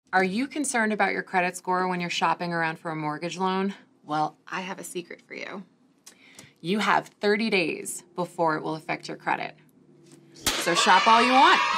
Are you concerned about your credit score when you're shopping around for a mortgage loan? Well, I have a secret for you. You have 30 days before it will affect your credit. So shop all you want.